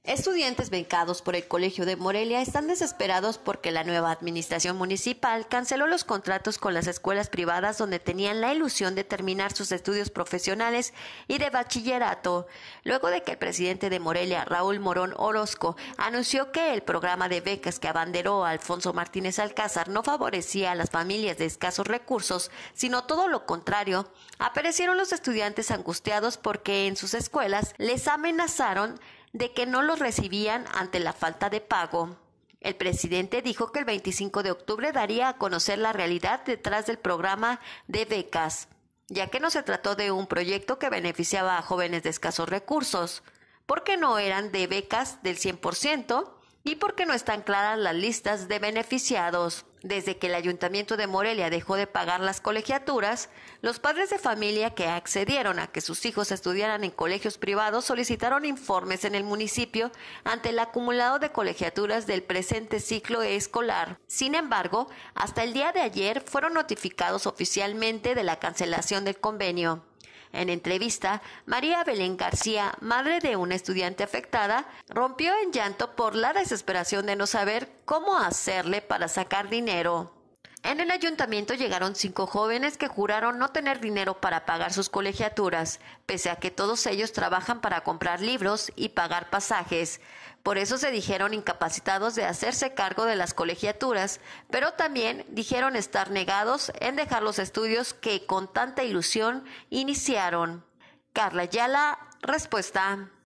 Estudiantes becados por el Colegio de Morelia están desesperados porque la nueva administración municipal canceló los contratos con las escuelas privadas donde tenían la ilusión de terminar sus estudios profesionales y de bachillerato, luego de que el presidente de Morelia, Raúl Morón Orozco, anunció que el programa de becas que abanderó Alfonso Martínez Alcázar no favorecía a las familias de escasos recursos, sino todo lo contrario. Aparecieron los estudiantes angustiados porque en sus escuelas les amenazaron de que no los recibían ante la falta de pago. El presidente dijo que el 25 de octubre daría a conocer la realidad detrás del programa de becas, ya que no se trató de un proyecto que beneficiaba a jóvenes de escasos recursos, porque no eran de becas del 100% y porque no están claras las listas de beneficiados. Desde que el Ayuntamiento de Morelia dejó de pagar las colegiaturas, los padres de familia que accedieron a que sus hijos estudiaran en colegios privados solicitaron informes en el municipio ante el acumulado de colegiaturas del presente ciclo escolar. Sin embargo, hasta el día de ayer fueron notificados oficialmente de la cancelación del convenio. En entrevista, María Belén García, madre de una estudiante afectada, rompió en llanto por la desesperación de no saber cómo hacerle para sacar dinero. En el ayuntamiento llegaron 5 jóvenes que juraron no tener dinero para pagar sus colegiaturas, pese a que todos ellos trabajan para comprar libros y pagar pasajes. Por eso se dijeron incapacitados de hacerse cargo de las colegiaturas, pero también dijeron estar negados en dejar los estudios que con tanta ilusión iniciaron. Carla Ayala, respuesta.